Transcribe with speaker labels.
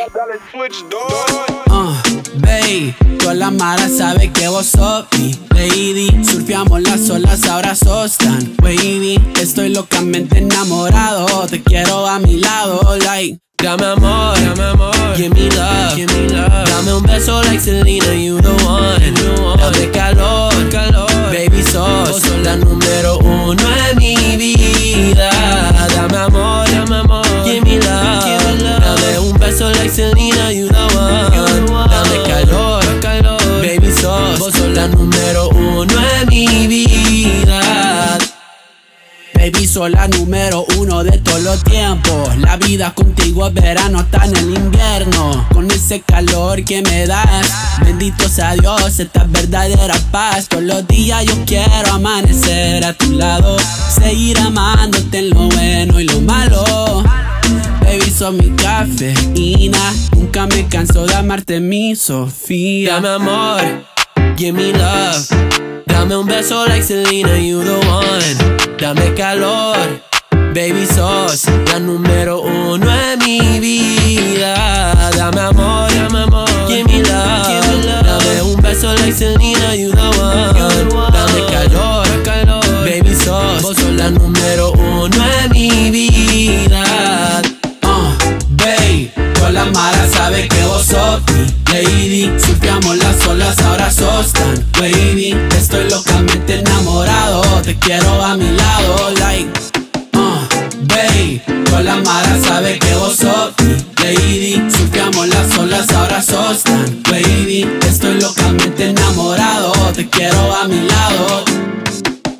Speaker 1: Dale switch, dog.
Speaker 2: Babe, toda la mara sabe que vos sos mi lady. Surfeamos las olas, ahora sos tan wavy. Estoy locamente enamorado, te quiero a mi lado, like. Dame amor, give me love, dame un beso like Selena, you the one. Dame calor, baby sos la número uno en mi vida. Dame amor, give me love, dame un beso like Selena, you the one. Dame calor, baby sos la número uno en mi vida. Baby, sos la número uno de todos los tiempos. La vida contigo es verano hasta en el invierno. Con ese calor que me das, bendito sea Dios, esta es verdadera paz. Todos los días yo quiero amanecer a tu lado, seguir amándote en lo bueno y lo malo. Baby, sos mi cafeína, nunca me canso de amarte, mi Sofía. Dame amor, give me love, dame un beso like Selena, you the one. Dame calor, baby sos la número uno en mi vida. Dame amor, give me love, dame un beso like Selena, you the one. Dame calor, baby sos la número uno en mi vida. Babe, toda la mara sabe que vos sos mi lady. Surfeamos las olas, ahora sos tan wavy. Estoy locamente enamorado, te quiero a mi lado, like. Babe, toda la mara sabe que vos sos mi lady. Surfeamos las olas, ahora sos tan wavy. Estoy locamente enamorado, te quiero a mi lado.